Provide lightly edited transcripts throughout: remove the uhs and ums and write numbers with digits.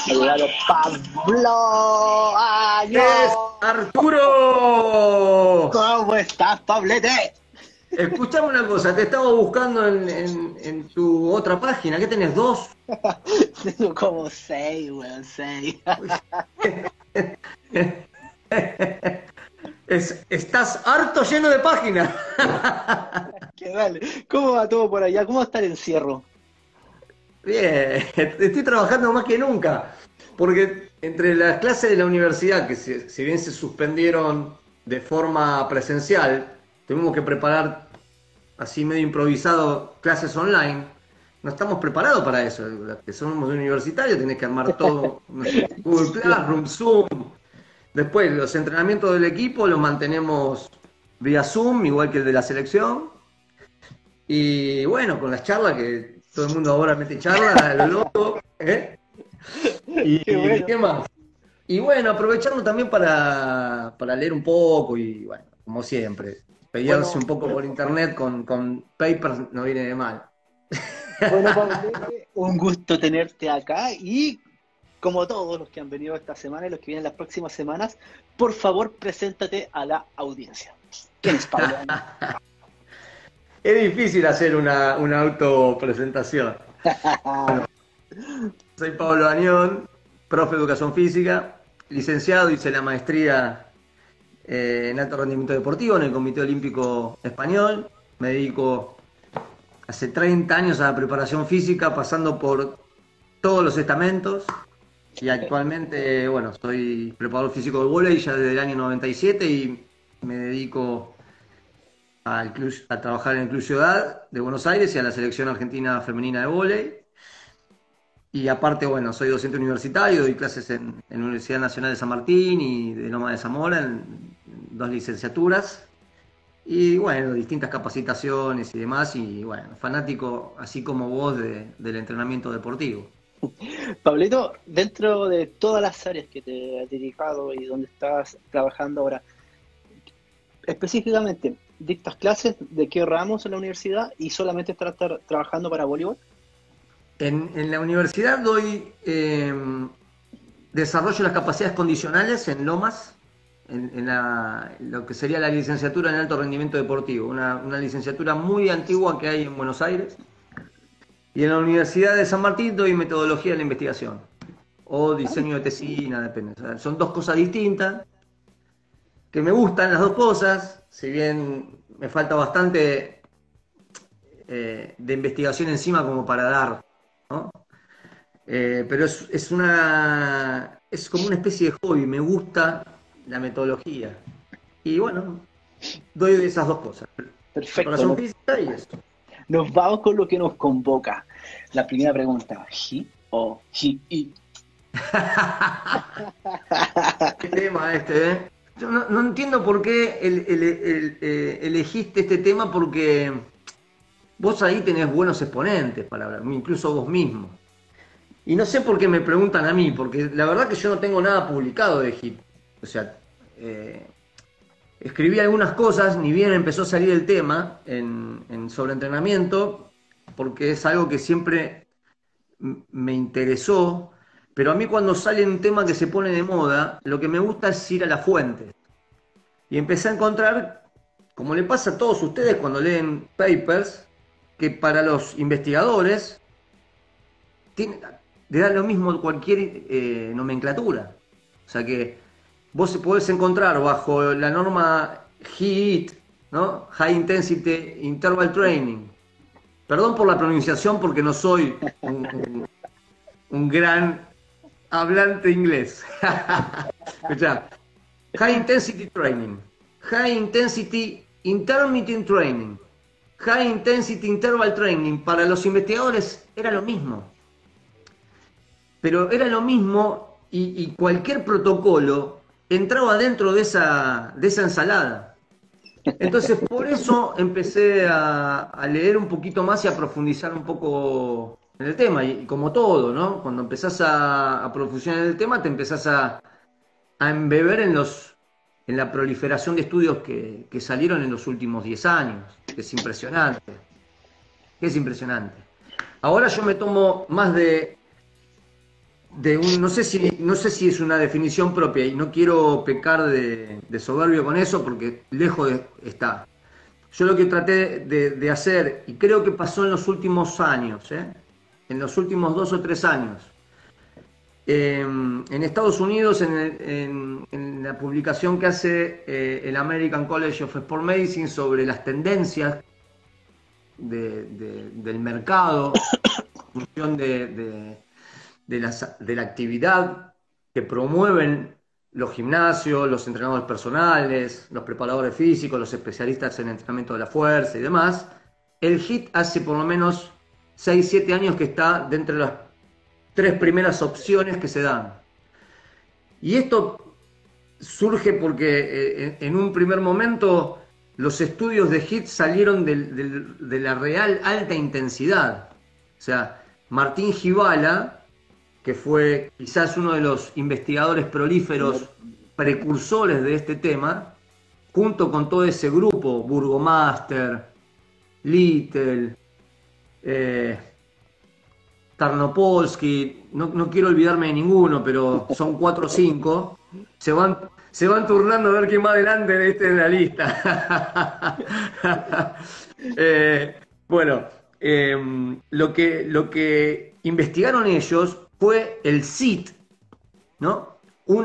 Ha llegado Pablo Añón. ¡Es Arturo! ¿Cómo estás, Pablete? Escuchame una cosa, te estaba buscando en tu otra página. ¿Qué tenés? ¿Dos? Tengo como 6, weón, 6. Estás harto lleno de páginas. ¿Qué vale? ¿Cómo va todo por allá? ¿Cómo está el encierro? Bien, estoy trabajando más que nunca. Porque entre las clases de la universidad, que si bien se suspendieron de forma presencial, tuvimos que preparar así medio improvisado clases online. No estamos preparados para eso. Los que somos universitarios tenés que armar todo, no sé, Google Classroom, Zoom. Después, los entrenamientos del equipo los mantenemos vía Zoom, igual que el de la selección. Y bueno, con las charlas, que todo el mundo ahora mete charlas, a lo loco, ¿eh? Qué bueno. ¿Qué más? Y bueno, aprovechando también para leer un poco y bueno, como siempre, pelearse Bueno, un poco por internet con papers no viene de mal. bueno, Pablete, un gusto tenerte acá y como todos los que han venido esta semana y los que vienen las próximas semanas, por favor, preséntate a la audiencia. ¿Quién es Pablo Añón? Es difícil hacer una autopresentación. Soy Pablo Añón, profe de educación física, licenciado, hice la maestría en alto rendimiento deportivo en el Comité Olímpico Español. Me dedico hace 30 años a la preparación física, pasando por todos los estamentos. Y actualmente, bueno, soy preparador físico de vóley ya desde el año 97 y me dedico a trabajar en el Club Ciudad de Buenos Aires y a la selección argentina femenina de vóley. Y aparte, bueno, soy docente universitario, doy clases en la Universidad Nacional de San Martín y de Loma de Zamora en dos licenciaturas. Y bueno, distintas capacitaciones y demás. Y bueno, fanático, así como vos, del entrenamiento deportivo. Pablito, dentro de todas las áreas que te has dedicado y donde estás trabajando ahora, específicamente, ¿dictas clases de qué ramos en la universidad y solamente estás trabajando para voleibol? En la universidad doy desarrollo las capacidades condicionales en Lomas, lo que sería la licenciatura en alto rendimiento deportivo, una licenciatura muy antigua que hay en Buenos Aires. Y en la Universidad de San Martín doy metodología de la investigación o diseño de tesina, depende. O sea, son dos cosas distintas, que me gustan las dos cosas, si bien me falta bastante de investigación encima como para dar, ¿no? Pero es como una especie de hobby, me gusta la metodología. Y bueno, doy de esas dos cosas, Perfecto, preparación física y eso. nos vamos con lo que nos convoca. La primera pregunta, ¿he o he? ¿Qué tema este, eh? Yo no entiendo por qué elegiste este tema, porque vos ahí tenés buenos exponentes para hablar, incluso vos mismo. Y no sé por qué me preguntan a mí, porque la verdad que yo no tengo nada publicado de HIIT. O sea, eh, escribí algunas cosas, ni bien empezó a salir el tema sobre entrenamiento, porque es algo que siempre me interesó, pero a mí cuando sale un tema que se pone de moda, lo que me gusta es ir a la fuente. Y empecé a encontrar, como le pasa a todos ustedes cuando leen papers, que para los investigadores le da lo mismo cualquier nomenclatura. O sea que vos podés encontrar bajo la norma HIIT, ¿no? High Intensity Interval Training. Perdón por la pronunciación porque no soy un gran hablante inglés. Escuchá, High Intensity Training, High Intensity Intermittent Training, High Intensity Interval Training, para los investigadores era lo mismo. Pero era lo mismo y cualquier protocolo entraba dentro de esa ensalada. Entonces, por eso empecé a leer un poquito más y a profundizar un poco en el tema. Y como todo, ¿no? Cuando empezás a profundizar en el tema, te empezás a embeber en la proliferación de estudios que salieron en los últimos 10 años. Que es impresionante. Que es impresionante. Ahora yo me tomo no sé si es una definición propia y no quiero pecar de soberbio con eso porque lejos está. Yo lo que traté de hacer, y creo que pasó en los últimos años, en los últimos 2 o 3 años, en Estados Unidos, en la publicación que hace el American College of Sport Medicine sobre las tendencias del mercado, en función de la actividad que promueven los gimnasios, los entrenadores personales, los preparadores físicos, los especialistas en entrenamiento de la fuerza y demás, el HIIT hace por lo menos 6, 7 años que está dentro de las 3 primeras opciones que se dan. Y esto surge porque en un primer momento los estudios de HIIT salieron de la real alta intensidad. O sea, Martín Gibala, que fue quizás uno de los investigadores prolíferos precursores de este tema, junto con todo ese grupo, Burgomaster, Little, Tarnopolsky, no quiero olvidarme de ninguno, pero son 4 o 5, se van turnando a ver quién va adelante en la lista. Bueno, lo que investigaron ellos fue el SIT, ¿no? Un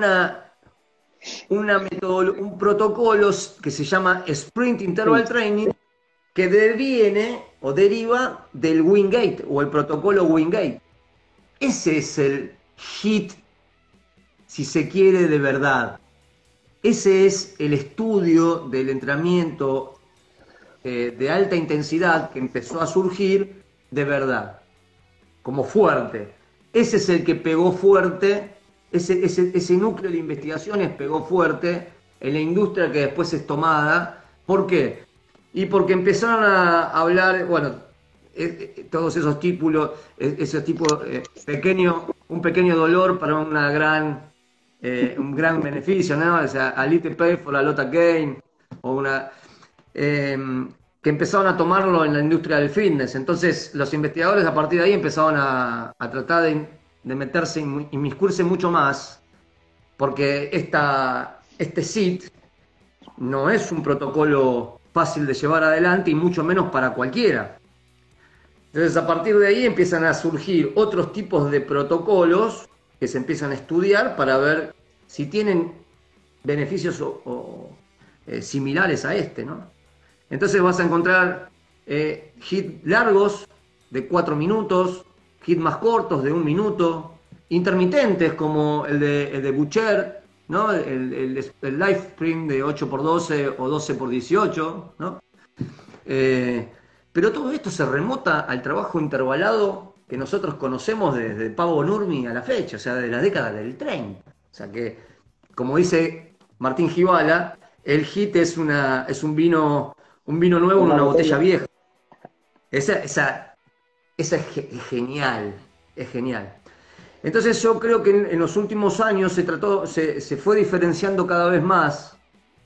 protocolo que se llama Sprint Interval Training, que deviene o deriva del Wingate o el protocolo Wingate. Ese es el HIIT, si se quiere, de verdad. Ese es el estudio del entrenamiento de alta intensidad que empezó a surgir de verdad, como fuerte. Ese es el que pegó fuerte, ese núcleo de investigaciones pegó fuerte en la industria que después es tomada. ¿Por qué? Y porque empezaron a hablar, bueno, todos esos títulos, ese tipo, un pequeño dolor para un gran beneficio, ¿no? O sea, a little pay for a lot of gain, que empezaron a tomarlo en la industria del fitness. Entonces, los investigadores a partir de ahí empezaron a tratar de meterse, inmiscuirse mucho más, porque este SIT no es un protocolo fácil de llevar adelante y mucho menos para cualquiera. Entonces, a partir de ahí empiezan a surgir otros tipos de protocolos que se empiezan a estudiar para ver si tienen beneficios similares a este, ¿no? Entonces vas a encontrar HIIT largos de 4 minutos, HIIT más cortos de 1 minuto, intermitentes como el de Butcher, ¿no? El Life Sprint de 8x12 o 12x18, ¿no? Pero todo esto se remota al trabajo intervalado que nosotros conocemos desde Pavo Nurmi a la fecha, o sea, de la década del 30. O sea que, como dice Martín Gibala, el HIIT es un vino nuevo en una botella vieja. Esa es genial, es genial. Entonces yo creo que en los últimos años se fue diferenciando cada vez más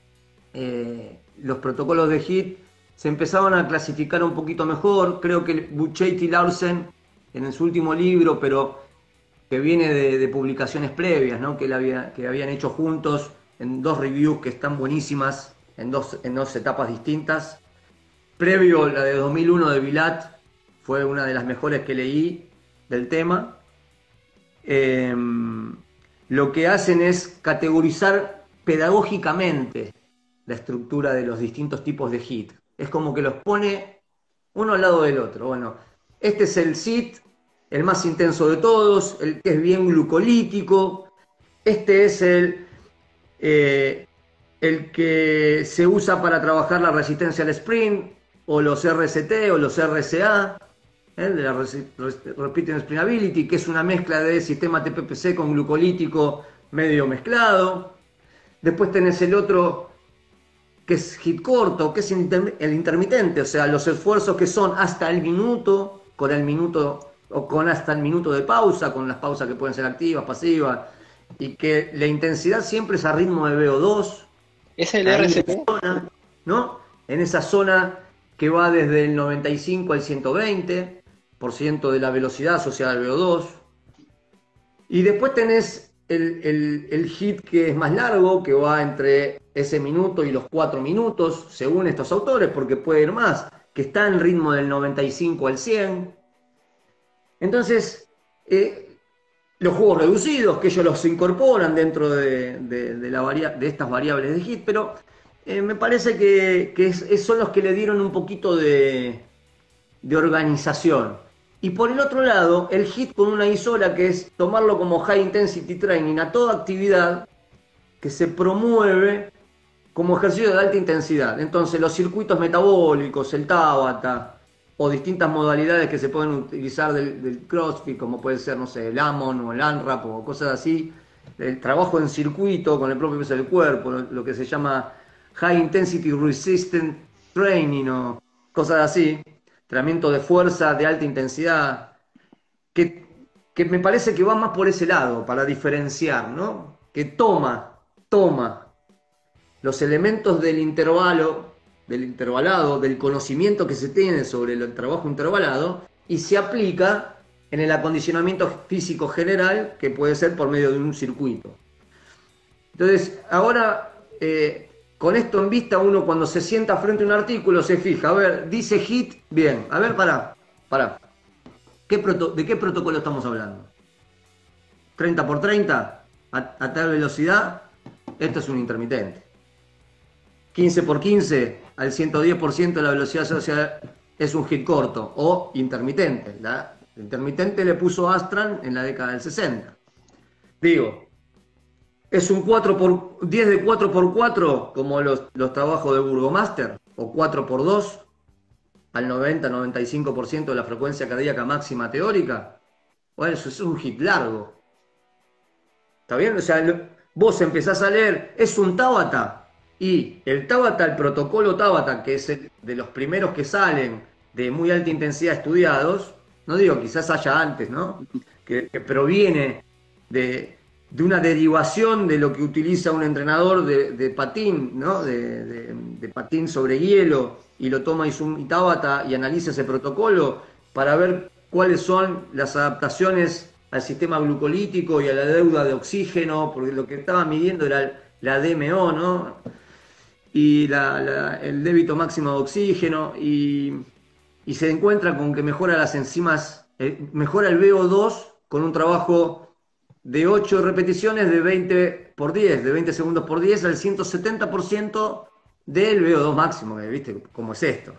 los protocolos de HIIT, se empezaban a clasificar un poquito mejor. Creo que Bucheit y Larsen, en su último libro, pero que viene de publicaciones previas, ¿no? que habían hecho juntos en 2 reviews que están buenísimas, en dos etapas distintas. Previo, la de 2001 de Vilat, fue una de las mejores que leí del tema. Lo que hacen es categorizar pedagógicamente la estructura de los distintos tipos de HIIT. Es como que los pone uno al lado del otro. Bueno, este es el SIT, el más intenso de todos, el que es bien glucolítico. Este es el que se usa para trabajar la resistencia al sprint, o los RCT o los RCA, de la Repeating Sprintability, que es una mezcla de sistema TPPC con glucolítico medio mezclado. Después tenés el otro, que es HIIT corto, que es el intermitente, o sea, los esfuerzos que son hasta el minuto, con el minuto o con hasta el minuto de pausa, con las pausas que pueden ser activas, pasivas, y que la intensidad siempre es a ritmo de VO2. ¿Es el RCT? ¿No? En esa zona que va desde el 95 al 120% de la velocidad asociada al VO2. Y después tenés el hit que es más largo, que va entre ese minuto y los 4 minutos, según estos autores, porque puede ir más, que está en ritmo del 95 al 100. Entonces, los juegos reducidos, que ellos los incorporan dentro de estas variables de hit, pero me parece que son los que le dieron un poquito de organización. Y por el otro lado, el HIIT con una I sola, que es tomarlo como High Intensity Training a toda actividad que se promueve como ejercicio de alta intensidad. Entonces, los circuitos metabólicos, el Tabata, o distintas modalidades que se pueden utilizar del CrossFit, como puede ser, no sé, el AMON o el ANRAP o cosas así, el trabajo en circuito con el propio peso del cuerpo, lo que se llama High Intensity Resistant Training o cosas así, entrenamiento de fuerza de alta intensidad, que, que me parece que va más por ese lado, para diferenciar, ¿no? Que toma los elementos del intervalado, del conocimiento que se tiene sobre el trabajo intervalado y se aplica en el acondicionamiento físico general, que puede ser por medio de un circuito. Entonces, ahora, con esto en vista, uno cuando se sienta frente a un artículo se fija, a ver, dice HIIT, bien, a ver, pará. ¿De qué protocolo estamos hablando? ¿30 por 30? ¿A tal velocidad? Esto es un intermitente. 15 por 15 al 110% de la velocidad social es un hit corto o intermitente. El intermitente le puso Astran en la década del 60. Digo, es un 10 de 4x4 como los trabajos de Burgomaster o 4x2 al 90-95% de la frecuencia cardíaca máxima teórica. Bueno, eso es un hit largo. ¿Está bien? O sea, vos empezás a leer, es un Tabata. Y el Tabata, el protocolo Tabata, que es de los primeros que salen de muy alta intensidad estudiados, no digo, quizás haya antes, ¿no? Que proviene de una derivación de lo que utiliza un entrenador de patín, ¿no? De patín sobre hielo, y lo toma Izumi Tabata y analiza ese protocolo para ver cuáles son las adaptaciones al sistema glucolítico y a la deuda de oxígeno, porque lo que estaba midiendo era la DMO, ¿no? Y el débito máximo de oxígeno, y se encuentra con que mejora las enzimas, mejora el VO2 con un trabajo de 8 repeticiones de 20 por 10, de 20 segundos por 10 al 170% del VO2 máximo, que viste cómo es esto,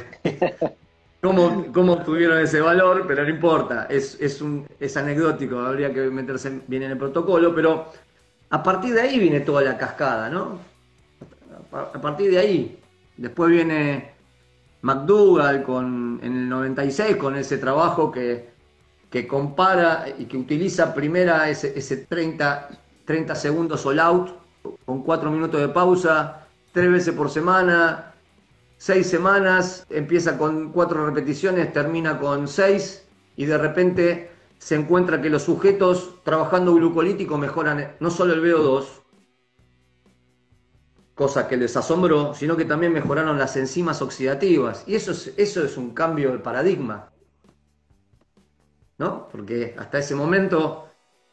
¿Cómo obtuvieron ese valor? Pero no importa, es anecdótico, habría que meterse bien en el protocolo, pero a partir de ahí viene toda la cascada, ¿no? A partir de ahí, después viene McDougall en el 96 con ese trabajo que compara y que utiliza primera ese 30 segundos all out con 4 minutos de pausa, 3 veces por semana, 6 semanas, empieza con 4 repeticiones, termina con 6 y de repente se encuentra que los sujetos trabajando glucolítico mejoran no solo el VO2, cosa que les asombró, sino que también mejoraron las enzimas oxidativas. Y eso es un cambio de paradigma, ¿no? Porque hasta ese momento,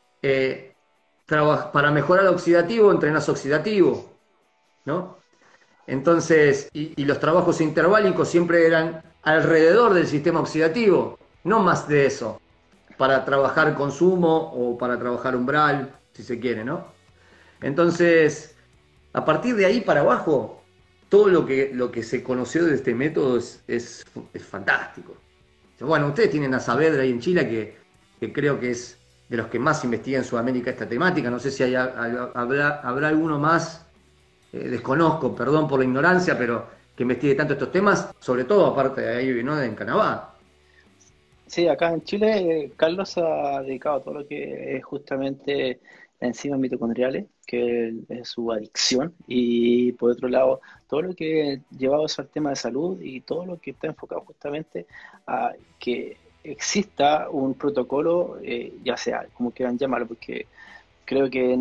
para mejorar el oxidativo, entrenas oxidativo, ¿no? Entonces, y los trabajos interválicos siempre eran alrededor del sistema oxidativo, no más de eso, para trabajar consumo o para trabajar umbral, si se quiere, ¿no? Entonces, a partir de ahí para abajo, todo lo que se conoció de este método es fantástico. Bueno, ustedes tienen a Saavedra ahí en Chile, que creo que es de los que más investiga en Sudamérica esta temática. No sé si habrá alguno más, desconozco, perdón por la ignorancia, pero que investigue tanto estos temas, sobre todo aparte de ahí, ¿no? En Canadá. Sí, acá en Chile, Carlos se ha dedicado a todo lo que es justamente las enzimas mitocondriales, que es su adicción, y por otro lado, todo lo que llevado al tema de salud y todo lo que está enfocado justamente a que exista un protocolo, ya sea como quieran llamarlo, porque creo que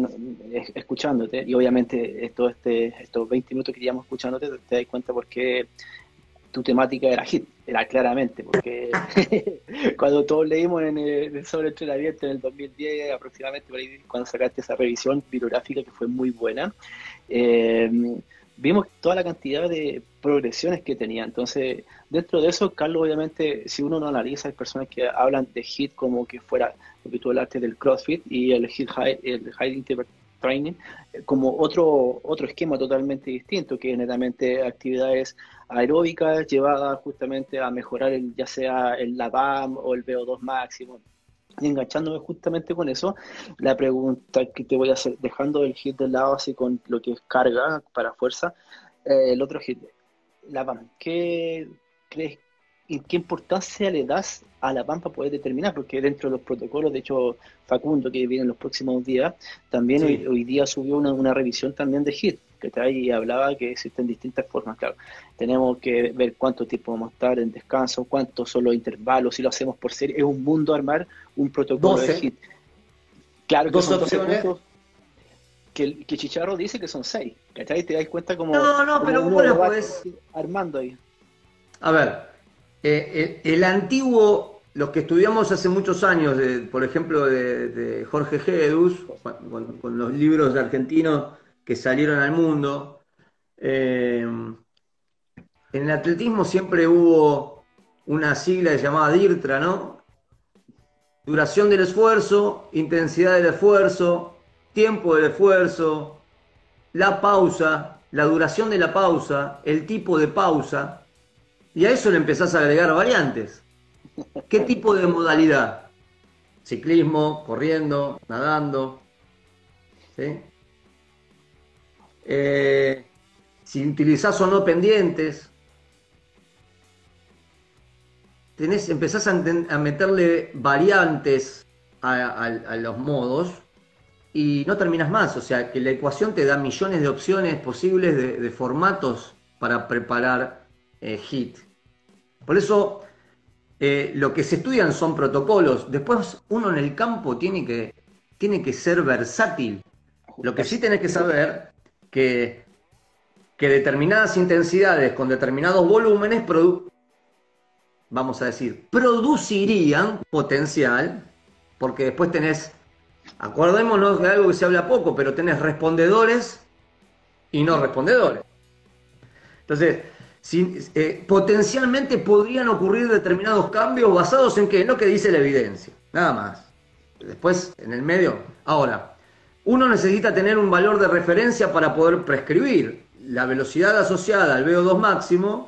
escuchándote, y obviamente estos 20 minutos que llevamos escuchándote, te das cuenta por qué tu temática era hit, era claramente, porque cuando todos leímos en el sobre entrenamiento en el 2010 aproximadamente, por ahí, cuando sacaste esa revisión bibliográfica que fue muy buena, eh, vimos toda la cantidad de progresiones que tenía. Entonces, dentro de eso, Carlos, obviamente, si uno no analiza, hay personas que hablan de HIIT como que fuera lo que tú hablaste del CrossFit y el HIIT el High Intensity Training como otro esquema totalmente distinto, que es netamente actividades aeróbicas llevadas justamente a mejorar ya sea el LABAM o el VO2 máximo. Y enganchándome justamente con eso, la pregunta que te voy a hacer, dejando el HIIT del lado así con lo que es carga para fuerza, el otro HIIT, la PAM, ¿qué crees, en qué importancia le das a la PAM para poder determinar? Porque dentro de los protocolos, de hecho, Facundo, que viene en los próximos días, también Sí. hoy día subió una revisión también de HIIT, que trae y hablaba que existen distintas formas, claro. Tenemos que ver cuánto tiempo vamos a estar en descanso, cuántos son los intervalos, si lo hacemos por serie, es un mundo armar un protocolo de 12, HIIT. Claro que 12 son 12 opciones. puntos, que Chicharro dice que son 6, ¿cachai? Te das cuenta No, no, como pero uno vos lo las va podés. armando ahí. A ver, el antiguo, los que estudiamos hace muchos años, por ejemplo, de Jorge Gedus, con los libros argentinos que salieron al mundo, en el atletismo siempre hubo una sigla llamada DIRTRA, ¿no? Duración del esfuerzo, intensidad del esfuerzo, tiempo del esfuerzo, la pausa, la duración de la pausa, el tipo de pausa, y a eso le empezás a agregar variantes. ¿Qué tipo de modalidad? Ciclismo, corriendo, nadando, ¿sí? Si utilizás o no pendientes, empezás a meterle variantes a los modos y no terminas más. O sea, que la ecuación te da millones de opciones posibles de formatos para preparar HIIT. Por eso, lo que se estudian son protocolos. Después, uno en el campo tiene que ser versátil. Lo que sí tenés que saber que determinadas intensidades con determinados volúmenes vamos a decir, producirían potencial, porque después tenés, acordémonos de algo que se habla poco, pero tenés respondedores y no respondedores. Entonces, potencialmente podrían ocurrir determinados cambios basados en qué, en lo que dice la evidencia, nada más. Después, en el medio, ahora, uno necesita tener un valor de referencia para poder prescribir la velocidad asociada al VO2 máximo,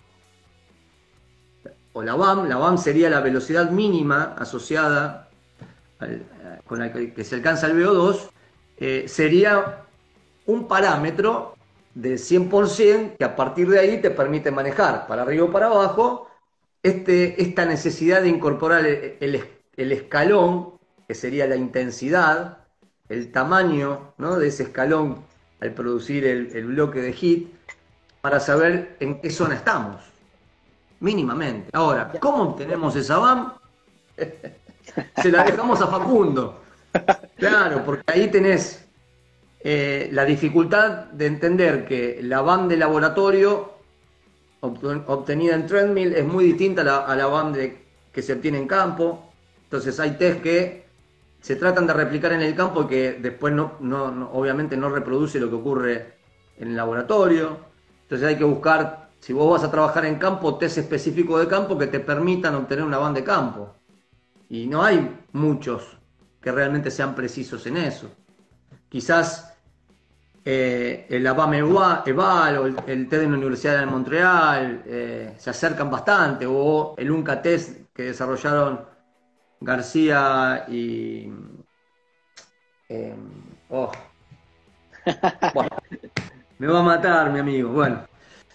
o la VAM sería la velocidad mínima asociada con la que se alcanza el VO2, sería un parámetro de 100% que a partir de ahí te permite manejar para arriba o para abajo esta necesidad de incorporar el escalón, que sería la intensidad, el tamaño, ¿no?, de ese escalón al producir el bloque de HIIT, para saber en qué zona estamos. Mínimamente. Ahora, ¿cómo obtenemos esa VAM? Se la dejamos a Facundo. Claro, porque ahí tenés la dificultad de entender que la VAM de laboratorio obtenida en treadmill es muy distinta a la VAM que se obtiene en campo. Entonces hay test que se tratan de replicar en el campo y que después obviamente no reproduce lo que ocurre en el laboratorio. Entonces hay que buscar, si vos vas a trabajar en campo, test específicos de campo que te permitan obtener una VAM de campo. Y no hay muchos que realmente sean precisos en eso. Quizás el ABAM EVAL o el test de la Universidad de Montreal se acercan bastante, o el UNCA test que desarrollaron García y... Bueno, me va a matar mi amigo. Bueno,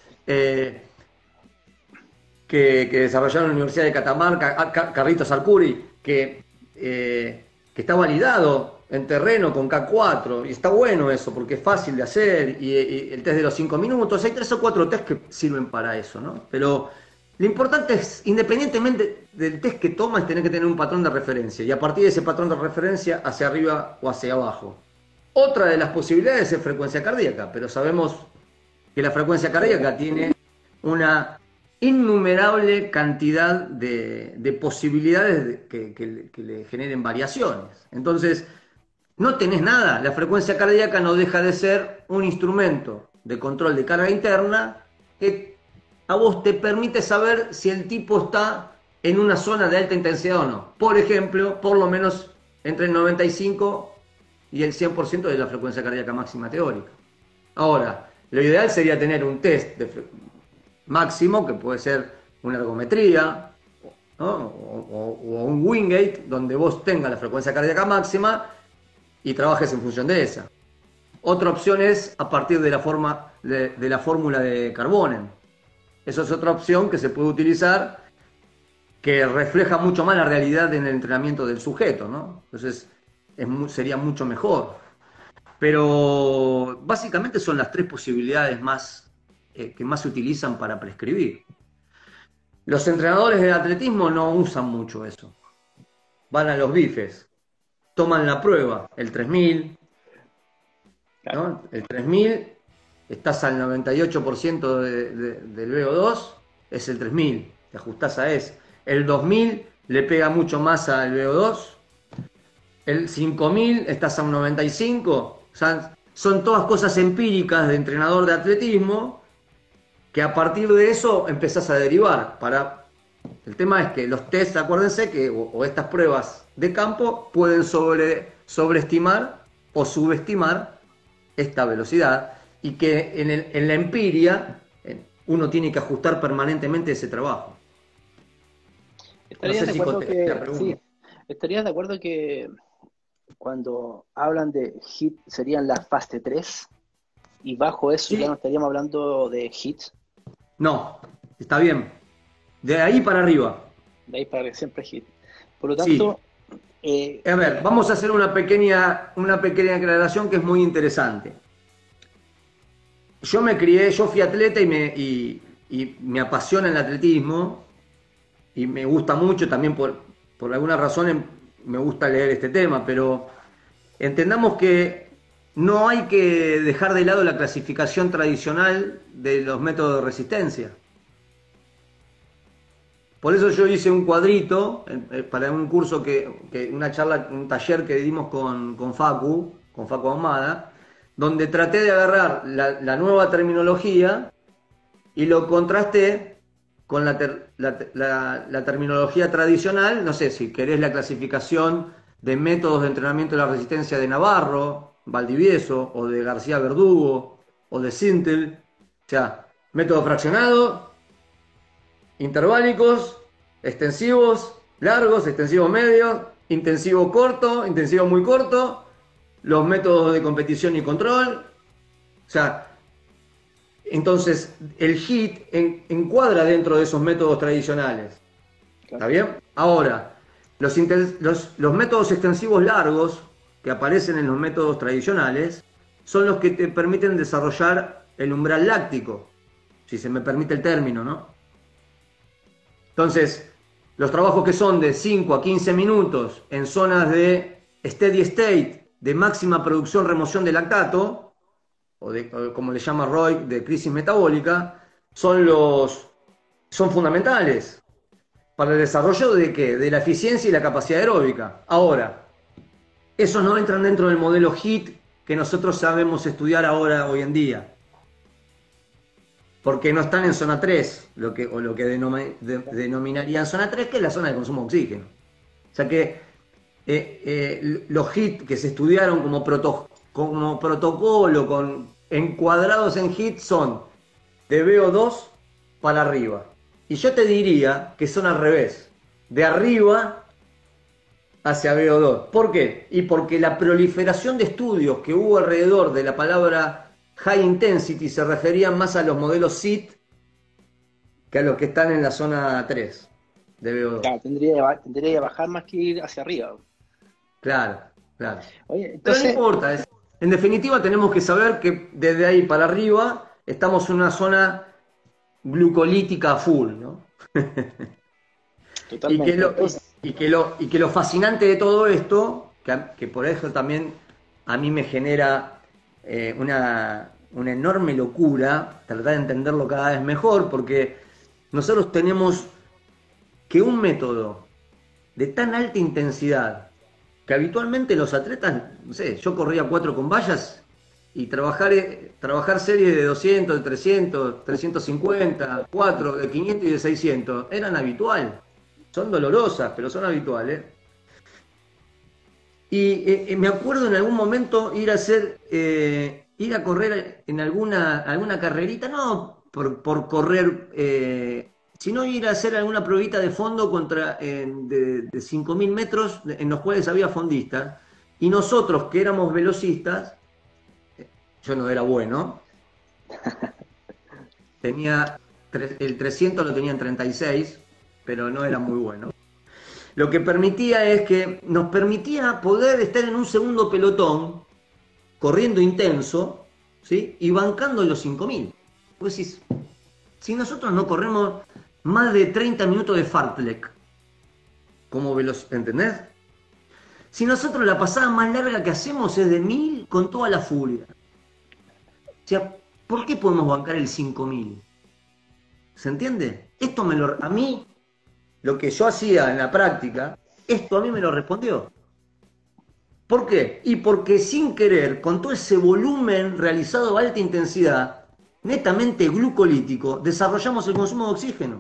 que desarrollaron en la Universidad de Catamarca, Carlitos Arcuri, que está validado en terreno con K4, y está bueno eso, porque es fácil de hacer, y el test de los 5 minutos, hay 3 o 4 test que sirven para eso, ¿no? Pero lo importante es, independientemente del test que tomas, tenés que tener un patrón de referencia, y a partir de ese patrón de referencia, hacia arriba o hacia abajo. Otra de las posibilidades es frecuencia cardíaca, pero sabemos que la frecuencia cardíaca tiene una innumerable cantidad de posibilidades que le generen variaciones. Entonces, no tenés nada. La frecuencia cardíaca no deja de ser un instrumento de control de carga interna que a vos te permite saber si el tipo está en una zona de alta intensidad o no. Por ejemplo, por lo menos entre el 95 y el 100% de la frecuencia cardíaca máxima teórica. Ahora, lo ideal sería tener un test máximo, que puede ser una ergometría, ¿no? o un Wingate, donde vos tengas la frecuencia cardíaca máxima y trabajes en función de esa. Otra opción es a partir de la fórmula de Carbonen. Esa es otra opción que se puede utilizar, que refleja mucho más la realidad en el entrenamiento del sujeto, ¿no? Entonces sería mucho mejor. Pero básicamente son las tres posibilidades que más se utilizan para prescribir. Los entrenadores de atletismo no usan mucho eso. Van a los bifes, toman la prueba, el 3000, ¿no? El 3000, estás al 98% del VO2, es el 3000, te ajustás a ese. El 2000 le pega mucho más al VO2, el 5000 estás a un 95, o sea, son todas cosas empíricas de entrenador de atletismo que a partir de eso empezás a derivar. El tema es que los tests, acuérdense que o estas pruebas de campo pueden sobreestimar o subestimar esta velocidad, y que en la empiria uno tiene que ajustar permanentemente ese trabajo. ¿Estarías de acuerdo que cuando hablan de HIIT serían las fase 3 y bajo eso ya no estaríamos hablando de HIIT? No, está bien. De ahí para arriba. De ahí para siempre HIIT. Por lo tanto... Sí. A ver, vamos a hacer una pequeña aclaración que es muy interesante. Yo fui atleta y me apasiona el atletismo y me gusta mucho, también por alguna razón me gusta leer este tema, pero entendamos que no hay que dejar de lado la clasificación tradicional de los métodos de resistencia. Por eso yo hice un cuadrito para un curso un taller que dimos con Facu Ahumada, donde traté de agarrar la nueva terminología y lo contrasté con la terminología tradicional. No sé si querés la clasificación de métodos de entrenamiento de la resistencia de Navarro, Valdivieso, o de García Verdugo, o de Sintel. O sea, método fraccionado, interválicos, extensivos largos, extensivos medios, intensivo corto, intensivo muy corto, los métodos de competición y control. O sea, entonces el HIIT encuadra dentro de esos métodos tradicionales. ¿Está bien? Ahora, los métodos extensivos largos que aparecen en los métodos tradicionales son los que te permiten desarrollar el umbral láctico, si se me permite el término, ¿no? Entonces, los trabajos que son de 5 a 15 minutos en zonas de steady state, de máxima producción-remoción de lactato, o como le llama Roy, de crisis metabólica, son fundamentales para el desarrollo ¿de qué? De la eficiencia y la capacidad aeróbica. Ahora, esos no entran dentro del modelo HIIT que nosotros sabemos estudiar hoy en día, porque no están en zona 3, lo que denominarían zona 3, que es la zona de consumo de oxígeno. O sea que los HIIT que se estudiaron como protocolo, encuadrados en HIIT, son de VO2 para arriba. Y yo te diría que son al revés, de arriba hacia VO2. ¿Por qué? Y porque la proliferación de estudios que hubo alrededor de la palabra high intensity se referían más a los modelos SIT que a los que están en la zona 3 de VO2. Claro, tendría que bajar más que ir hacia arriba. Claro. Oye, entonces... Pero no importa, en definitiva tenemos que saber que desde ahí para arriba estamos en una zona glucolítica full, ¿no? Totalmente. y que lo fascinante de todo esto, que por eso también a mí me genera una enorme locura tratar de entenderlo cada vez mejor, porque nosotros tenemos que un método de tan alta intensidad, que habitualmente los atletas, no sé, yo corría 4 con vallas y trabajar series de 200, de 300, 350, 4, de 500 y de 600, eran habitual. Son dolorosas, pero son habituales. Y me acuerdo en algún momento ir a correr en alguna carrerita, no por correr, sino ir a hacer alguna pruebita de fondo de 5.000 metros en los cuales había fondistas. Y nosotros que éramos velocistas, yo no era bueno, el 300 lo tenía en 36, pero no era muy bueno. Lo que nos permitía poder estar en un segundo pelotón, corriendo intenso, ¿sí? Y bancando los 5.000. Vos decís, si nosotros no corremos más de 30 minutos de fartlek, como velocidad, ¿entendés? Si nosotros la pasada más larga que hacemos es de 1.000 con toda la furia. O sea, ¿por qué podemos bancar el 5.000? ¿Se entiende? A mí, lo que yo hacía en la práctica, esto a mí me lo respondió. ¿Por qué? Y porque sin querer, con todo ese volumen realizado a alta intensidad, netamente glucolítico, desarrollamos el consumo de oxígeno.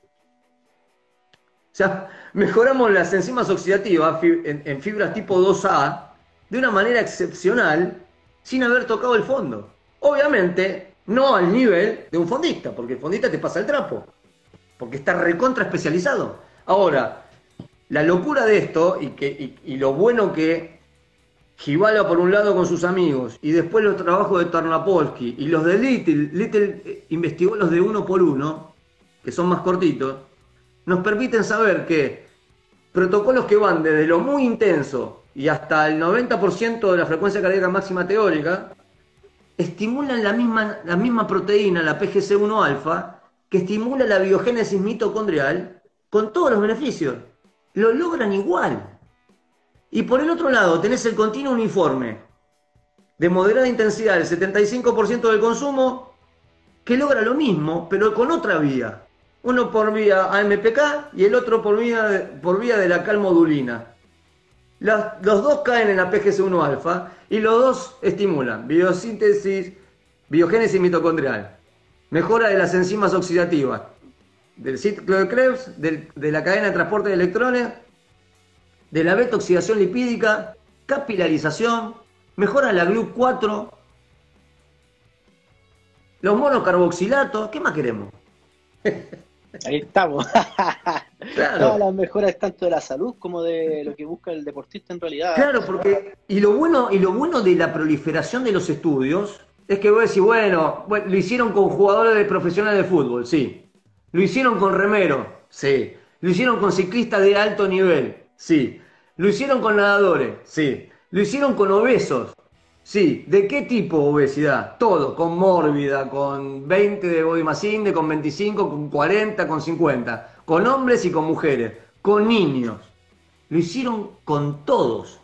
O sea, mejoramos las enzimas oxidativas en fibras tipo 2A de una manera excepcional sin haber tocado el fondo. Obviamente, no al nivel de un fondista, porque el fondista te pasa el trapo, porque está recontra especializado. Ahora, la locura de esto y lo bueno que Gibala por un lado con sus amigos y después los trabajos de Tarnopolsky y los de Little investigó los de 1 por 1, que son más cortitos, nos permiten saber que protocolos que van desde lo muy intenso y hasta el 90% de la frecuencia cardíaca máxima teórica estimulan la misma proteína, la PGC1 alfa, que estimula la biogénesis mitocondrial con todos los beneficios. Lo logran igual. Y por el otro lado tenés el continuo uniforme de moderada intensidad, el 75% del consumo, que logra lo mismo, pero con otra vía. Uno por vía AMPK y el otro por vía de la calmodulina. Los dos caen en la PGC1 alfa y los dos estimulan biogénesis mitocondrial, mejora de las enzimas oxidativas, del ciclo de Krebs, de la cadena de transporte de electrones, de la beta oxidación lipídica, capilarización, mejora la GLUT4, los monocarboxilatos, ¿qué más queremos? Ahí estamos. Claro. Todas las mejoras tanto de la salud como de lo que busca el deportista en realidad. Claro, porque y lo bueno de la proliferación de los estudios es que vos decís, bueno, lo hicieron con jugadores profesionales de fútbol, sí. Lo hicieron con remeros, sí. Lo hicieron con ciclistas de alto nivel, sí. Lo hicieron con nadadores, sí. Lo hicieron con obesos, sí. ¿De qué tipo de obesidad? Todo, con mórbida, con 20 de body mass index, con 25, con 40, con 50. Con hombres y con mujeres, con niños. Lo hicieron con todos.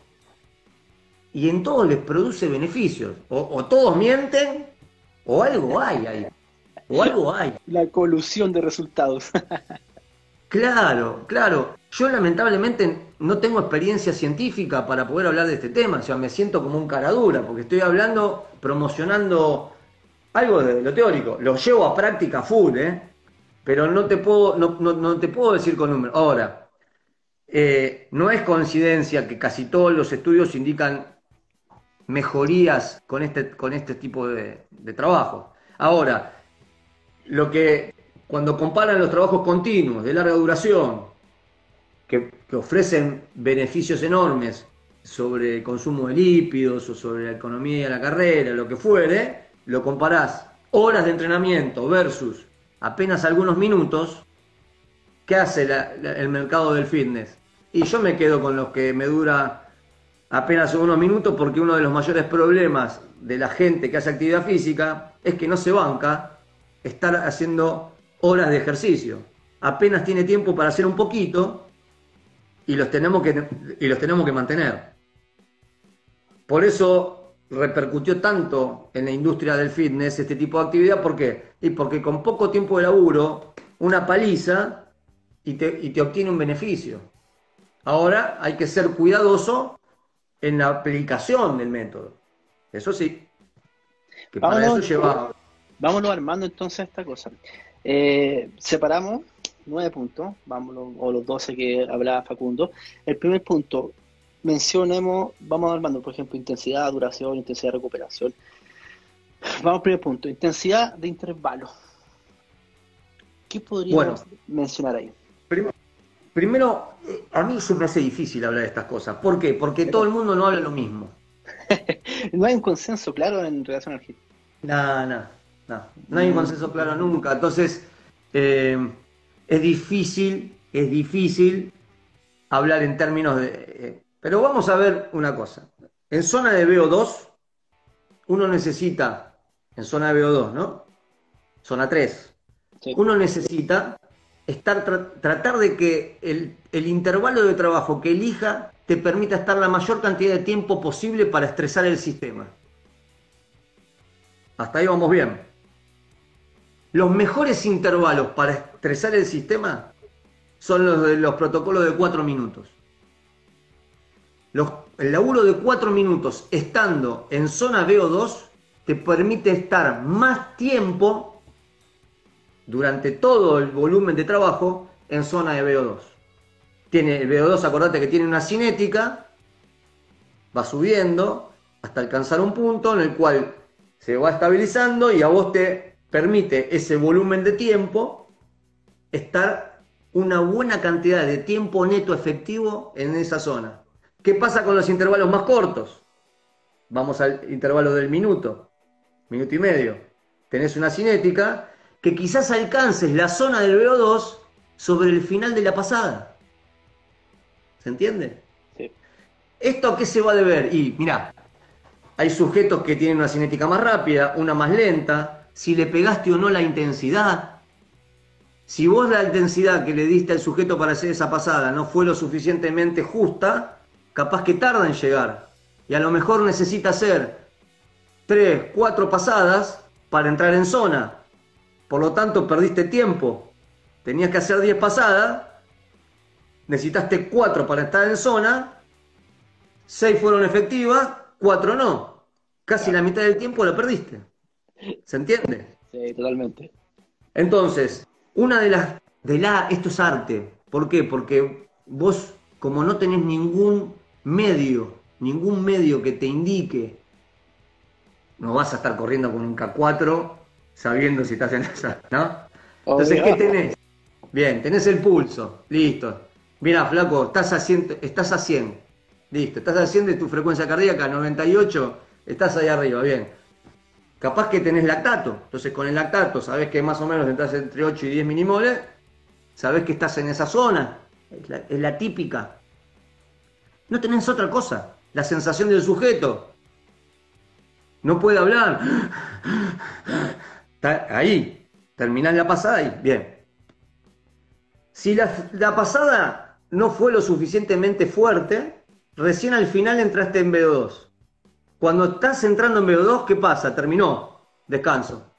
Y en todos les produce beneficios. O todos mienten, o algo hay ahí. O algo hay. La colusión de resultados. Claro, claro. Yo lamentablemente no tengo experiencia científica para poder hablar de este tema. O sea, me siento como un cara dura, porque estoy promocionando algo de lo teórico. Lo llevo a práctica full, pero no te puedo decir con números. Ahora, no es coincidencia que casi todos los estudios indican mejorías con este tipo de trabajo. Ahora, cuando comparan los trabajos continuos de larga duración, que ofrecen beneficios enormes sobre el consumo de lípidos o sobre la economía de la carrera, lo que fuere, lo comparás horas de entrenamiento versus apenas algunos minutos, ¿qué hace el mercado del fitness? Y yo me quedo con los que me dura apenas unos minutos, porque uno de los mayores problemas de la gente que hace actividad física es que no se banca estar haciendo horas de ejercicio. Apenas tiene tiempo para hacer un poquito y los tenemos que mantener. Por eso repercutió tanto en la industria del fitness este tipo de actividad. ¿Por qué? Y porque con poco tiempo de laburo una paliza y te obtiene un beneficio. Ahora hay que ser cuidadoso en la aplicación del método. Eso sí, que para eso lleva... Vámonos armando entonces esta cosa. Separamos 9 puntos, vámonos, o los 12 que hablaba Facundo. El primer punto, vamos armando, por ejemplo, intensidad, duración, intensidad de recuperación. Vamos al primer punto, intensidad de intervalo. ¿Qué podríamos mencionar ahí? Primero, a mí se me hace difícil hablar de estas cosas. ¿Por qué? Porque todo el mundo no habla lo mismo. No hay un consenso claro en relación al hit. No hay un consenso claro nunca. Entonces, es difícil hablar en términos de... pero vamos a ver una cosa. En zona de VO2, uno necesita, en zona de VO2, ¿no? Zona 3. Sí. Uno necesita tratar de que el intervalo de trabajo que elija te permita estar la mayor cantidad de tiempo posible para estresar el sistema. Hasta ahí vamos bien. Los mejores intervalos para estresar el sistema son los de los protocolos de 4 minutos. El laburo de 4 minutos estando en zona VO2 te permite estar más tiempo durante todo el volumen de trabajo en zona de VO2. Tiene el VO2, acordate que tiene una cinética, va subiendo hasta alcanzar un punto en el cual se va estabilizando y a vos te permite ese volumen de tiempo estar una buena cantidad de tiempo neto efectivo en esa zona. ¿Qué pasa con los intervalos más cortos? Vamos al intervalo del minuto y medio. Tenés una cinética que quizás alcances la zona del VO2 sobre el final de la pasada. ¿Se entiende? Sí. ¿Esto a qué se va a deber? Y mirá, hay sujetos que tienen una cinética más rápida, una más lenta, si le pegaste o no la intensidad. Si vos la intensidad que le diste al sujeto para hacer esa pasada no fue lo suficientemente justa, capaz que tarda en llegar. Y a lo mejor necesita hacer 3, 4 pasadas para entrar en zona. Por lo tanto, perdiste tiempo. Tenías que hacer 10 pasadas, necesitaste 4 para estar en zona, 6 fueron efectivas, 4 no. Casi la mitad del tiempo lo perdiste. ¿Se entiende? Sí, totalmente. Entonces, una esto es arte. ¿Por qué? Porque vos, como no tenés ningún medio que te indique, no vas a estar corriendo con un K4 sabiendo si estás en esa, ¿no? Entonces, ¿qué tenés? Bien, tenés el pulso, listo. Mirá, flaco, estás a 100, listo, estás a 100 de tu frecuencia cardíaca, 98, estás ahí arriba, bien. Capaz que tenés lactato, entonces con el lactato sabés que más o menos entras entre 8 y 10 milimoles, sabés que estás en esa zona, es la típica. No tenés otra cosa, la sensación del sujeto. No puede hablar. Está ahí, terminás la pasada y bien. Si la pasada no fue lo suficientemente fuerte, recién al final entraste en VO2. Cuando estás entrando en VO2, ¿qué pasa? Terminó. Descanso.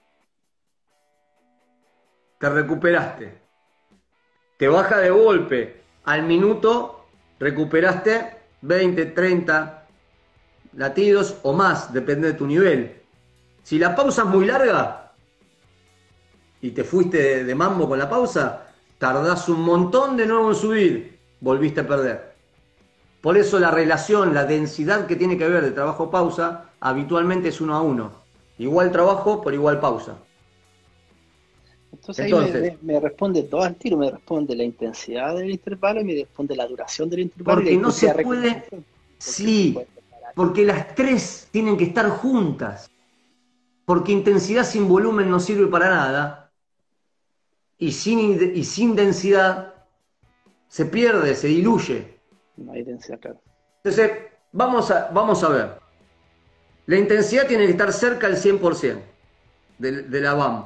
Te recuperaste. Te baja de golpe. Al minuto recuperaste 20, 30 latidos o más, depende de tu nivel. Si la pausa es muy larga y te fuiste de mambo con la pausa, tardás un montón de nuevo en subir, volviste a perder. Por eso la relación, la densidad que tiene que ver de trabajo-pausa, habitualmente es 1 a 1. Igual trabajo por igual pausa. Entonces ahí me responde todo al tiro, me responde la intensidad del intervalo y me responde la duración del intervalo. Porque no se puede, sí, porque las tres tienen que estar juntas. Porque intensidad sin volumen no sirve para nada. Y sin densidad se pierde, se diluye. No hay densidad, claro. Entonces, vamos a ver. La intensidad tiene que estar cerca del 100% de la BAM.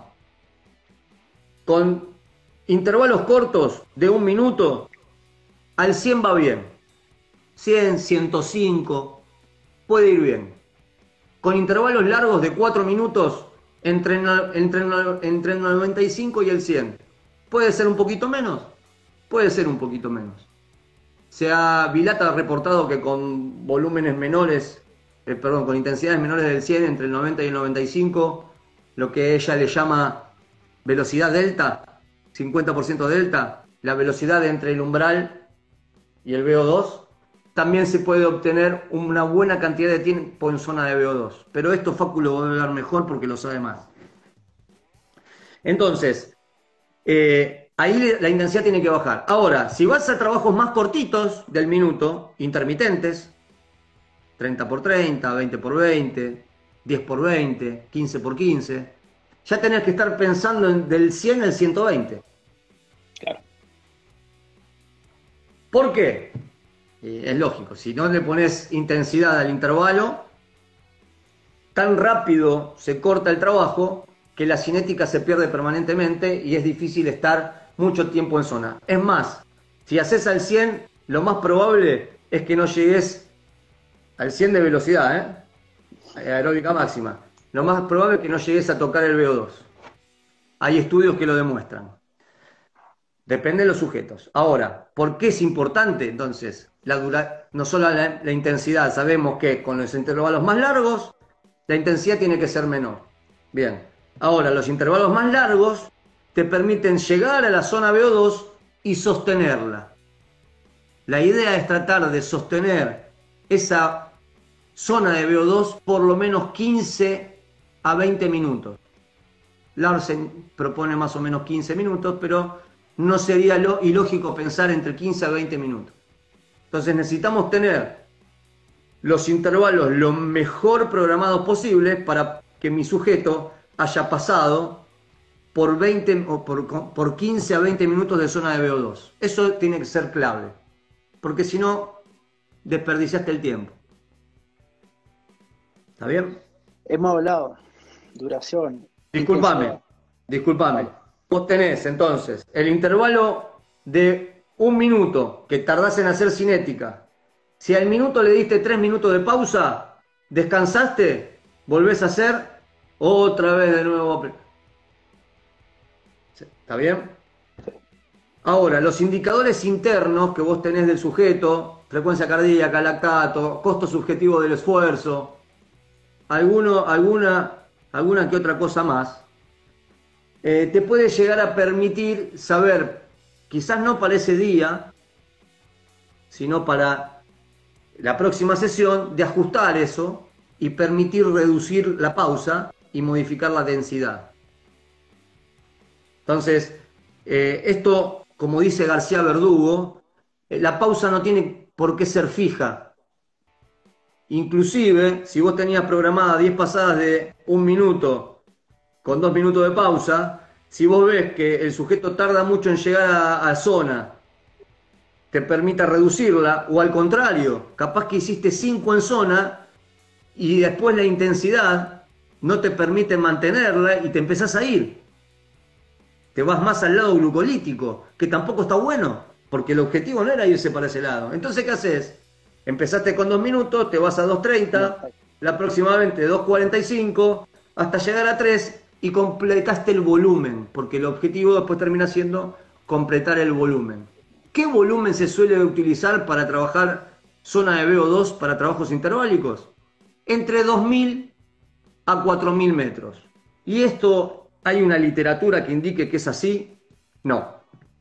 Con intervalos cortos de 1 minuto, al 100 va bien. 100, 105, puede ir bien. Con intervalos largos de 4 minutos, entre el 95 y el 100, ¿Puede ser un poquito menos? Puede ser un poquito menos. Vilata ha reportado que con volúmenes menores, con intensidades menores del 100, entre el 90 y el 95, lo que ella le llama velocidad delta, 50% delta, la velocidad entre el umbral y el VO2, también se puede obtener una buena cantidad de tiempo en zona de VO2. Pero esto Facu lo va a hablar mejor porque lo sabe más. Entonces, ahí la intensidad tiene que bajar. Ahora, si vas a trabajos más cortitos del minuto, intermitentes, 30 por 30, 20 por 20, 10 por 20, 15 por 15, ya tenés que estar pensando del 100 al 120. Claro. ¿Por qué? Es lógico, si no le pones intensidad al intervalo, tan rápido se corta el trabajo que la cinética se pierde permanentemente y es difícil estar mucho tiempo en zona. Es más, si haces al 100, lo más probable es que no llegues al 100 de velocidad, aeróbica máxima. Lo más probable es que no llegues a tocar el VO2. Hay estudios que lo demuestran. Depende de los sujetos. Ahora, ¿por qué es importante? Entonces, no solo la intensidad, sabemos que con los intervalos más largos, la intensidad tiene que ser menor. Bien, ahora los intervalos más largos te permiten llegar a la zona VO2 y sostenerla. La idea es tratar de sostener esa zona de VO2 por lo menos 15 a 20 minutos. Larsen propone más o menos 15 minutos, pero no sería ilógico pensar entre 15 a 20 minutos. Entonces necesitamos tener los intervalos lo mejor programados posible para que mi sujeto haya pasado por 20 o por 15 a 20 minutos de zona de VO2. Eso tiene que ser clave, porque si no, desperdiciaste el tiempo. ¿Está bien? Hemos hablado, duración. Disculpame. Vos tenés entonces el intervalo de 1 minuto que tardás en hacer cinética. Si al minuto le diste 3 minutos de pausa, descansaste, volvés a hacer otra vez de nuevo. ¿Está bien? Ahora, los indicadores internos que vos tenés del sujeto, frecuencia cardíaca, lactato, costo subjetivo del esfuerzo, alguna que otra cosa más, te puede llegar a permitir saber, quizás no para ese día, sino para la próxima sesión, de ajustar eso y permitir reducir la pausa y modificar la densidad. Entonces, esto, como dice García Verdugo, la pausa no tiene por qué ser fija. Inclusive, si vos tenías programadas 10 pasadas de 1 minuto con 2 minutos de pausa, si vos ves que el sujeto tarda mucho en llegar a zona, te permita reducirla, o al contrario, capaz que hiciste 5 en zona y después la intensidad no te permite mantenerla y te empezás a ir. Te vas más al lado glucolítico, que tampoco está bueno, porque el objetivo no era irse para ese lado. Entonces, ¿qué haces? Empezaste con 2 minutos, te vas a 2.30, la próxima vez 2.45, hasta llegar a 3 y completaste el volumen, porque el objetivo después termina siendo completar el volumen. ¿Qué volumen se suele utilizar para trabajar zona de VO2 para trabajos interválicos? Entre 2.000 a 4.000 metros. ¿Y esto hay una literatura que indique que es así? No.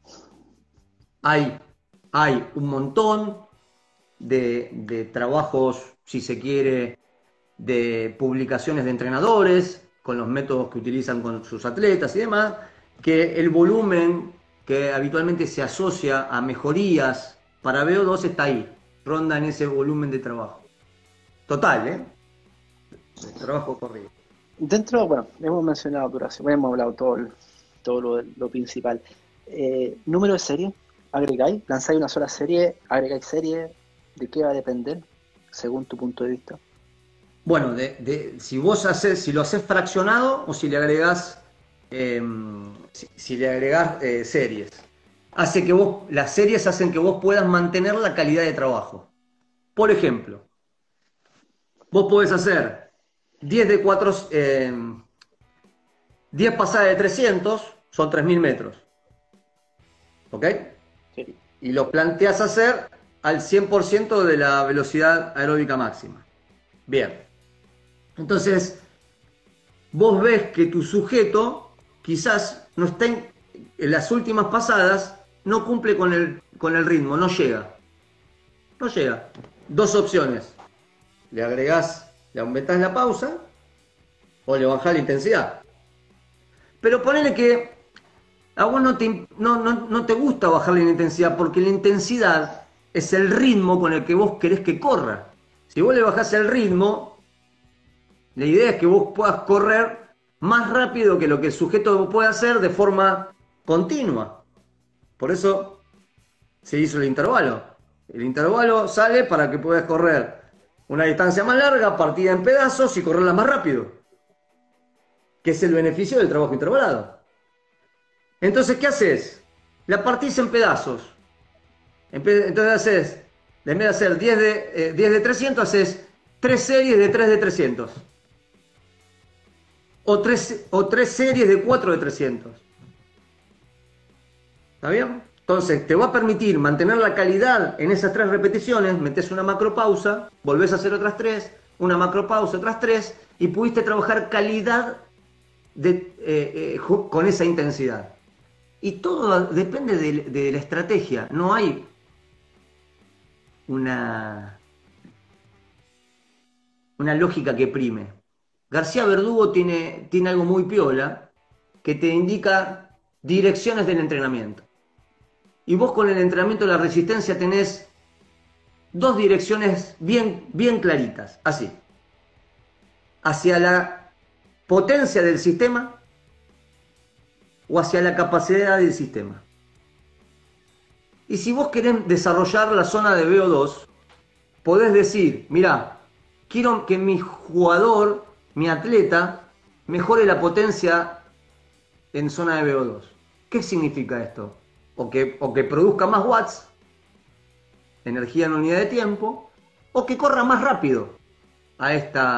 Hay un montón de trabajos, si se quiere, de publicaciones de entrenadores, con los métodos que utilizan con sus atletas y demás, que el volumen que habitualmente se asocia a mejorías para VO2 está ahí, ronda en ese volumen de trabajo. Total, de trabajo corrido. Dentro, bueno, hemos mencionado duración, hemos hablado todo lo principal. ¿Número de serie? ¿Agregáis? ¿Lanzáis una sola serie? ¿Agregáis serie? ¿De qué va a depender, según tu punto de vista? Bueno, si lo haces fraccionado o si le agregás series. Las series hacen que vos puedas mantener la calidad de trabajo. Por ejemplo, vos podés hacer 10 pasadas de 300, son 3.000 metros. ¿Ok? Sí. Y los planteas hacer al 100% de la velocidad aeróbica máxima. Bien. Entonces, vos ves que tu sujeto quizás no está en las últimas pasadas, no cumple con el ritmo, no llega. No llega. Dos opciones. Le agregás, le aumentás la pausa o le bajás la intensidad. Pero ponele que a vos no te gusta bajar la intensidad porque la intensidad es el ritmo con el que vos querés que corra. Si vos le bajás el ritmo, la idea es que vos puedas correr más rápido que lo que el sujeto puede hacer de forma continua. Por eso se hizo el intervalo. El intervalo sale para que puedas correr una distancia más larga, partida en pedazos y correrla más rápido, que es el beneficio del trabajo intervalado. Entonces, ¿qué haces? La partís en pedazos. Entonces haces, en vez de hacer 10 de 300, haces 3 series de 3 de 300. O 3 series de 4 de 300. ¿Está bien? Entonces, te va a permitir mantener la calidad en esas 3 repeticiones, metes una macropausa, volvés a hacer otras 3, una macropausa, otras 3, y pudiste trabajar calidad con esa intensidad. Y todo depende de la estrategia. No hay una lógica que prime. García Verdugo tiene algo muy piola que te indica direcciones del entrenamiento. Y vos con el entrenamiento de la resistencia tenés 2 direcciones bien claritas, así. Hacia la potencia del sistema o hacia la capacidad del sistema. Y si vos querés desarrollar la zona de VO2, podés decir, mirá, quiero que mi jugador, mi atleta, mejore la potencia en zona de VO2. ¿Qué significa esto? O que produzca más watts, energía en unidad de tiempo, o que corra más rápido en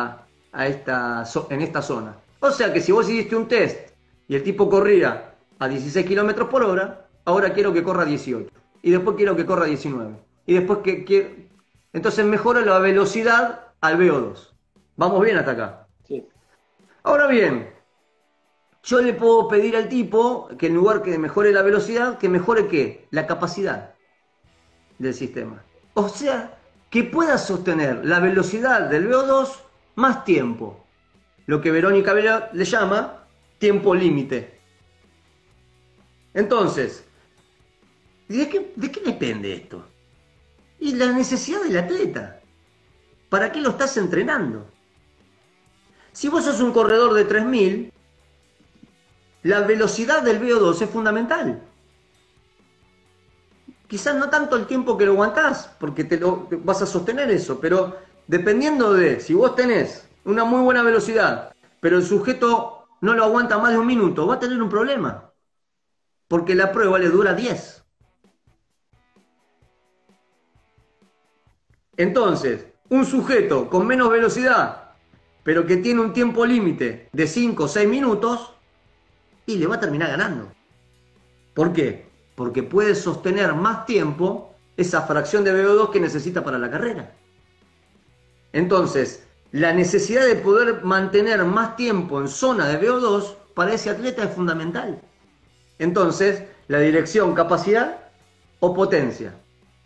esta zona. O sea que si vos hiciste un test y el tipo corría a 16 km por hora, ahora quiero que corra 18. Y después quiero que corra 19. Y después entonces mejora la velocidad al VO2. ¿Vamos bien hasta acá? Sí. Ahora bien, yo le puedo pedir al tipo que en lugar que mejore la velocidad, que mejore ¿qué? La capacidad del sistema. O sea, que pueda sostener la velocidad del VO2 más tiempo. Lo que Verónica le llama tiempo límite. Entonces, ¿de qué depende esto? Y la necesidad del atleta. ¿Para qué lo estás entrenando? Si vos sos un corredor de 3000, la velocidad del VO2 es fundamental. Quizás no tanto el tiempo que lo aguantás, porque te vas a sostener eso, pero dependiendo de si vos tenés una muy buena velocidad, pero el sujeto no lo aguanta más de un minuto, va a tener un problema, porque la prueba le dura 10. Entonces, un sujeto con menos velocidad, pero que tiene un tiempo límite de 5 o 6 minutos, y le va a terminar ganando. ¿Por qué? Porque puede sostener más tiempo esa fracción de VO2 que necesita para la carrera. Entonces, la necesidad de poder mantener más tiempo en zona de VO2 para ese atleta es fundamental. Entonces, la dirección capacidad o potencia.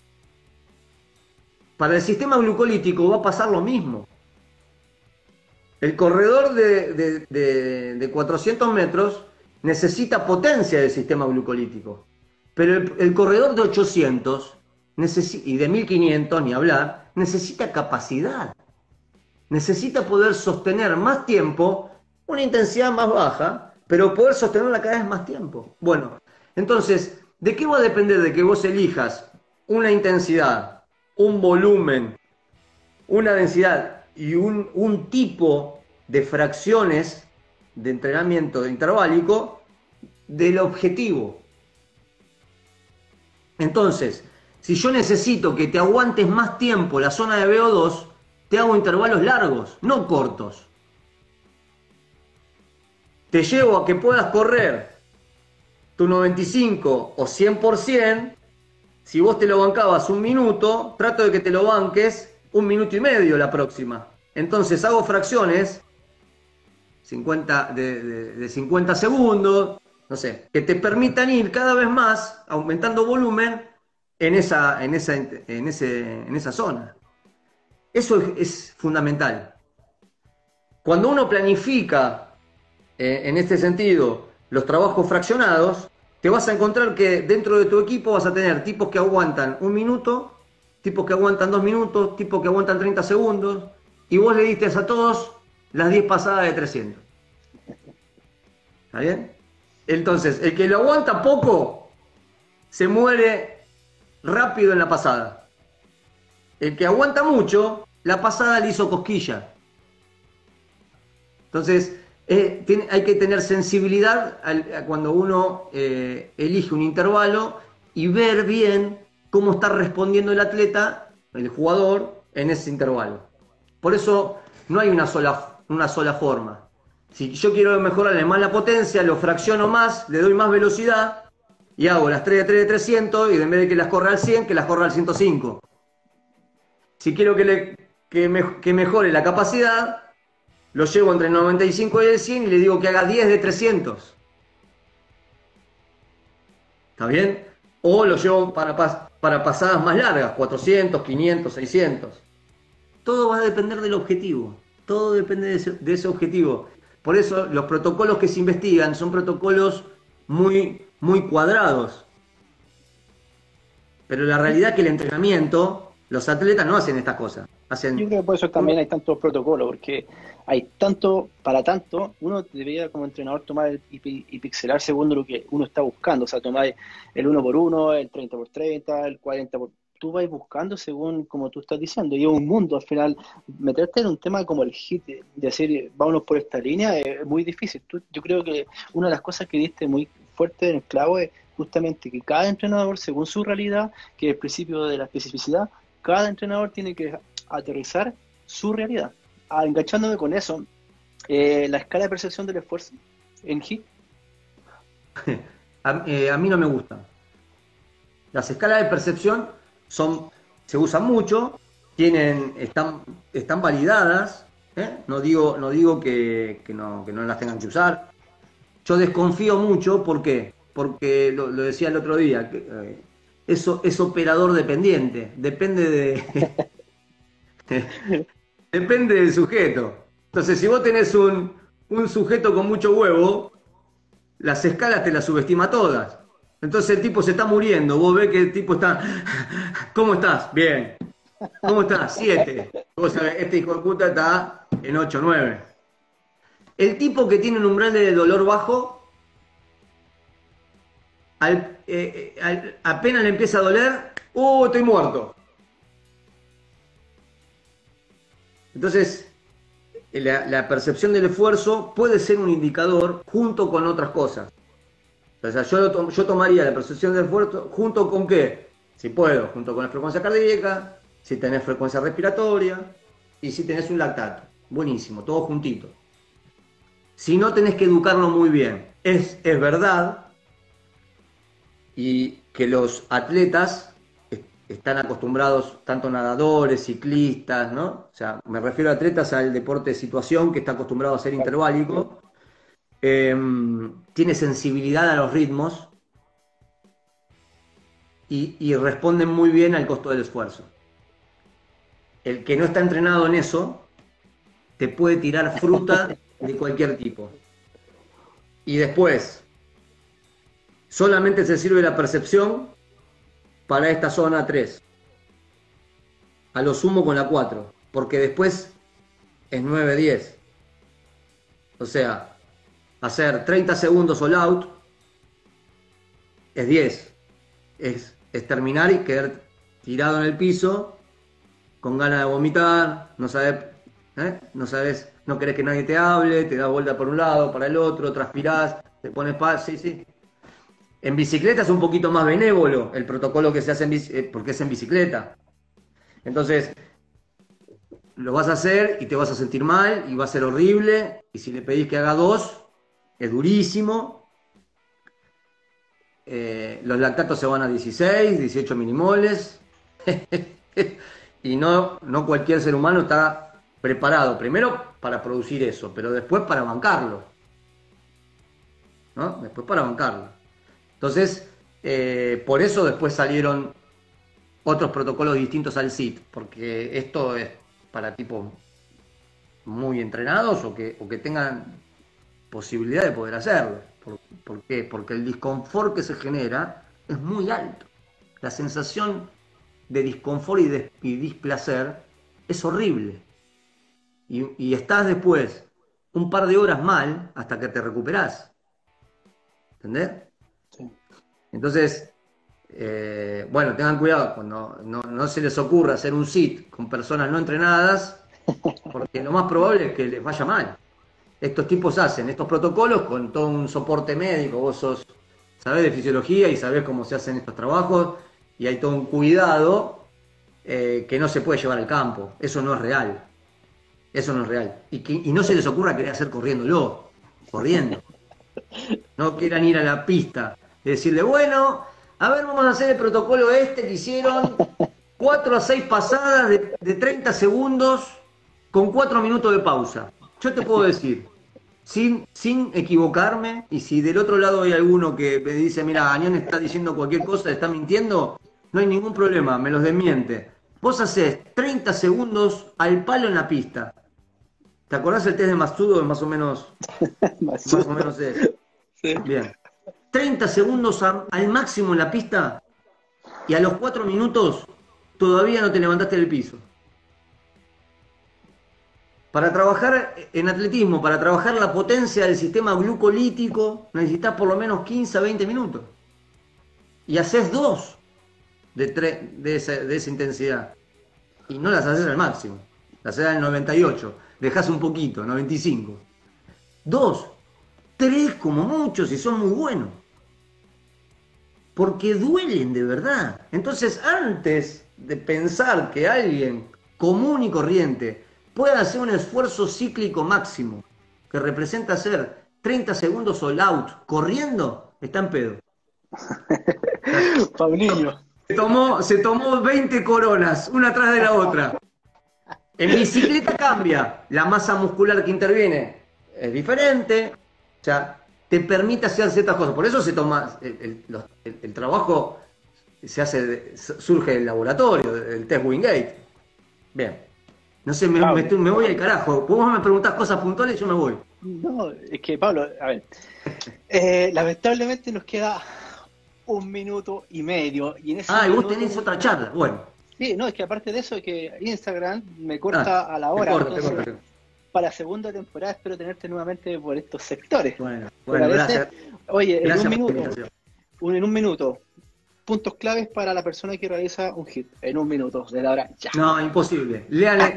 Para el sistema glucolítico va a pasar lo mismo. El corredor de 400 metros necesita potencia del sistema glucolítico. Pero el corredor de 800 y de 1500, ni hablar, necesita capacidad. Necesita poder sostener más tiempo, una intensidad más baja, pero poder sostenerla cada vez más tiempo. Bueno, entonces, ¿de qué va a depender de que vos elijas una intensidad, un volumen, una densidad y un tipo de fracciones de entrenamiento interválico del objetivo? Entonces, si yo necesito que te aguantes más tiempo la zona de VO2, te hago intervalos largos, no cortos. Te llevo a que puedas correr tu 95 o 100%, si vos te lo bancabas un minuto, trato de que te lo banques 1 minuto y medio la próxima. Entonces hago fracciones 50, de 50 segundos, no sé, que te permitan ir cada vez más aumentando volumen en esa zona. Eso es fundamental. Cuando uno planifica, en este sentido, los trabajos fraccionados, te vas a encontrar que dentro de tu equipo vas a tener tipos que aguantan 1 minuto, tipos que aguantan 2 minutos, tipos que aguantan 30 segundos, y vos le diste a todos las 10 pasadas de 300. ¿Está bien? Entonces, el que lo aguanta poco, se muere rápido en la pasada. El que aguanta mucho, la pasada le hizo cosquilla. Entonces, hay que tener sensibilidad cuando uno elige un intervalo y ver bien cómo está respondiendo el atleta, el jugador, en ese intervalo. Por eso no hay una sola forma. Si yo quiero mejorarle más la potencia, lo fracciono más, le doy más velocidad y hago las 3 de 300 y en vez de que las corra al 100, que las corra al 105. Si quiero que mejore la capacidad, lo llevo entre el 95 y el 100 y le digo que haga 10 de 300. ¿Está bien? O lo llevo para pasadas más largas, 400, 500, 600. Todo va a depender del objetivo. Todo depende de ese objetivo. Por eso los protocolos que se investigan son protocolos muy, muy cuadrados. Pero la realidad es que el entrenamiento, los atletas no hacen estas cosas. Yo creo que por eso también hay tantos protocolos, porque hay para tanto, uno debería como entrenador tomar y pixelar según lo que uno está buscando, o sea, tomar el 1x1, el 30x30, el 40x... Tú vas buscando según como tú estás diciendo, y es un mundo al final. Meterte en un tema como el HIIT, de decir, vámonos por esta línea, es muy difícil. Yo creo que una de las cosas que diste muy fuerte en el clavo es justamente que cada entrenador, según su realidad, que es el principio de la especificidad, cada entrenador tiene que aterrizar su realidad. Enganchándome con eso, la escala de percepción del esfuerzo en HIIT. A mí no me gustan. Las escalas de percepción se usan mucho, están validadas, ¿eh? No digo que no las tengan que usar. Yo desconfío mucho, ¿por qué? Porque lo decía el otro día, eso es operador dependiente, depende del sujeto. Entonces, si vos tenés un sujeto con mucho huevo, las escalas te las subestima todas. Entonces el tipo se está muriendo, vos ves que el tipo está... ¿Cómo estás? Bien. ¿Cómo estás? 7. Vos sabés, este hijo de puta está en 8, 9. El tipo que tiene un umbral de dolor bajo, apenas le empieza a doler, estoy muerto. Entonces, la percepción del esfuerzo puede ser un indicador junto con otras cosas. O sea, yo tomaría la percepción del esfuerzo junto con qué, si puedo, junto con la frecuencia cardíaca, si tenés frecuencia respiratoria y si tenés un lactato. Buenísimo, todo juntito. Si no, tenés que educarlo muy bien. Es verdad y que los atletas están acostumbrados, tanto nadadores, ciclistas, ¿no? O sea, me refiero a atletas al deporte de situación que está acostumbrado a ser interválico. Tiene sensibilidad a los ritmos y responden muy bien al costo del esfuerzo. El que no está entrenado en eso te puede tirar fruta de cualquier tipo. Y después, solamente se sirve la percepción para esta zona 3. A lo sumo con la 4, porque después es 9-10. O sea, hacer 30 segundos all out es 10. Es terminar y quedar tirado en el piso con ganas de vomitar, no sabes, no querés que nadie te hable, te das vuelta por un lado, para el otro, transpirás, te pones sí. En bicicleta es un poquito más benévolo el protocolo que se hace porque es en bicicleta. Entonces, lo vas a hacer y te vas a sentir mal y va a ser horrible. Y si le pedís que haga 2, es durísimo. los lactatos se van a 16, 18 milimoles, y no cualquier ser humano está preparado, primero para producir eso, pero después para bancarlo, ¿no? Después para bancarlo. Entonces, por eso después salieron otros protocolos distintos al CIT, porque esto es para tipos muy entrenados o que tengan posibilidad de poder hacerlo. ¿Por qué? Porque el disconfort que se genera es muy alto. La sensación de disconfort y displacer es horrible. Y estás después un par de horas mal hasta que te recuperás. ¿Entendés? Sí. Entonces, bueno, tengan cuidado cuando no se les ocurra hacer un sit con personas no entrenadas, porque lo más probable es que les vaya mal. Estos tipos hacen estos protocolos con todo un soporte médico, vos sabés de fisiología y sabés cómo se hacen estos trabajos, y hay todo un cuidado que no se puede llevar al campo. Eso no es real. Eso no es real. Y no se les ocurra querer hacer corriendo. No quieran ir a la pista y decirle, bueno, a ver, vamos a hacer el protocolo que hicieron 4 a 6 pasadas de 30 segundos con 4 minutos de pausa. Yo te puedo decir, sin equivocarme, y si del otro lado hay alguno que me dice, mira, Añón está diciendo cualquier cosa, está mintiendo, no hay ningún problema, me los desmiente. Vos hacés 30 segundos al palo en la pista. ¿Te acordás el test de Masudo? Más o menos es. Sí. Bien. 30 segundos al máximo en la pista y a los 4 minutos todavía no te levantaste del piso. Para trabajar en atletismo, para trabajar la potencia del sistema glucolítico, necesitas por lo menos 15 a 20 minutos. Y haces 2 de esa intensidad. Y no las haces al máximo. Las haces al 98. Dejás un poquito, 95. 2, 3 como mucho si son muy buenos. Porque duelen de verdad. Entonces, antes de pensar que alguien común y corriente pueda hacer un esfuerzo cíclico máximo, que representa hacer 30 segundos all out corriendo, está en pedo. Paulinho. Se tomó 20 coronas, una atrás de la otra. En bicicleta cambia, la masa muscular que interviene es diferente, o sea, te permite hacer ciertas cosas. Por eso se toma, el trabajo surge del laboratorio, del test Wingate. Bien. No sé, me voy al carajo. Vos me preguntás cosas puntuales y yo me voy. No, es que Pablo, a ver, lamentablemente nos queda 1 minuto y medio. Y en ese y vos tenés otra charla, bueno. Sí, no, es que aparte de eso, es que Instagram me corta a la hora. Te corta. Para la segunda temporada espero tenerte nuevamente por estos sectores. Bueno, gracias. Oye, gracias en un minuto, puntos claves para la persona que realiza un hit. En 1 minuto, desde ahora ya. No, imposible. Lean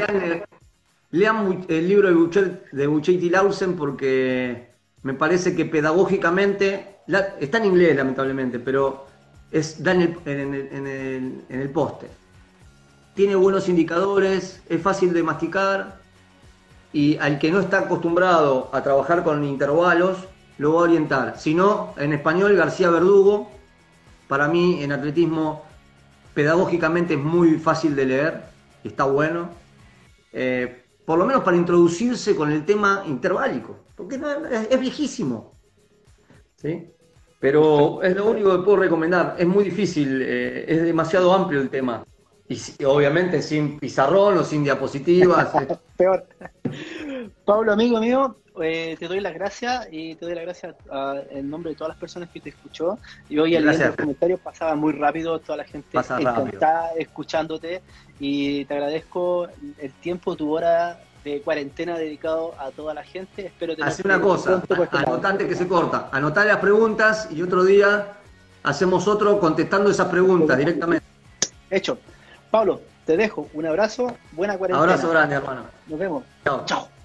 el libro de Buchet y Lausen, porque me parece que pedagógicamente, está en inglés lamentablemente, pero da en el poste. Tiene buenos indicadores, es fácil de masticar, y al que no está acostumbrado a trabajar con intervalos, lo va a orientar. Si no, en español, García Verdugo, para mí en atletismo pedagógicamente es muy fácil de leer, está bueno, por lo menos para introducirse con el tema interválico, porque es viejísimo, ¿sí? Pero es lo único que puedo recomendar. Es muy difícil, es demasiado amplio el tema, y obviamente sin pizarrón o sin diapositivas. Peor. Pablo, amigo mío, te doy las gracias, y te doy las gracias en nombre de todas las personas que te escuchó. Y hoy al leer los comentarios pasaba muy rápido, toda la gente está escuchándote, y te agradezco el tiempo, tu hora de cuarentena dedicado a toda la gente. Espero tener una cosa, anotante que se corta, anotá las preguntas y otro día hacemos otro contestando esas preguntas directamente. Hecho. Pablo, te dejo un abrazo, buena cuarentena. Abrazo grande, hermano. Nos vemos. Chao. Chao.